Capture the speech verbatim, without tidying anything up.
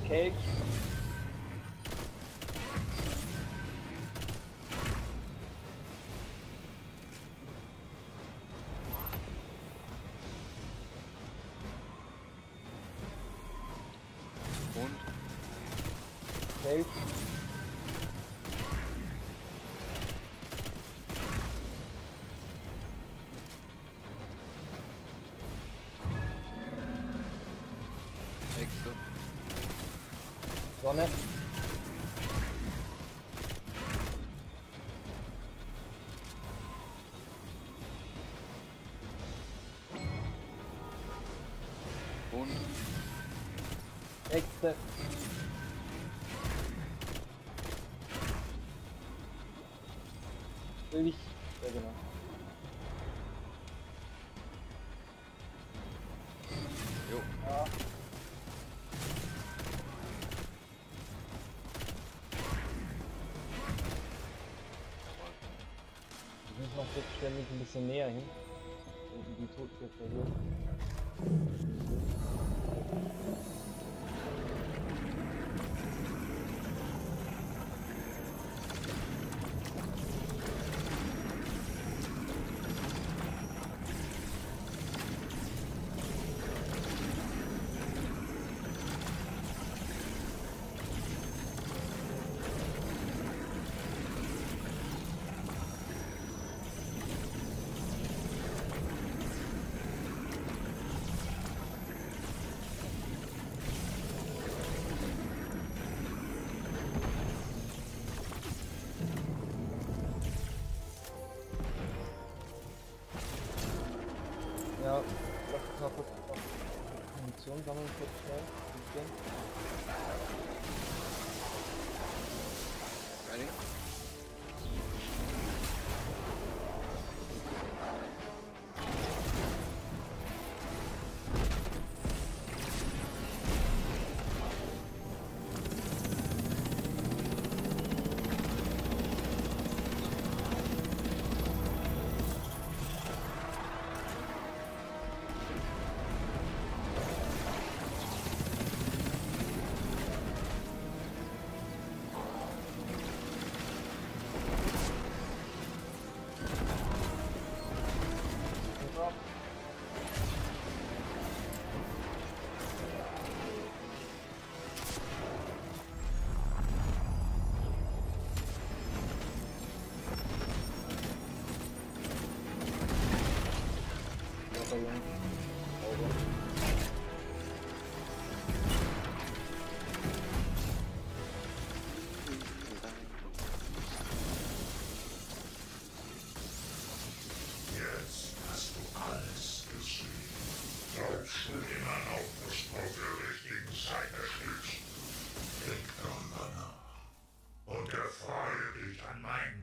Cake. Und? Cake. Hexe. Sonne. Und? Hexe. Will ich. Ja, genau. Jo. Ja. Ich muss noch jetzt ständig ein bisschen näher hin. Und die Todkräfte hier. Ja, lass uns mal kurz noch Munition sammeln, kurz schnell. Bisschen. Ready? Super. Locker, Junge. Sauber. Jetzt hast du alles gesehen. Glaubst du immer noch, dass du auf der richtigen Seite stehst? Denk darüber nach. Und erfreue dich an meinen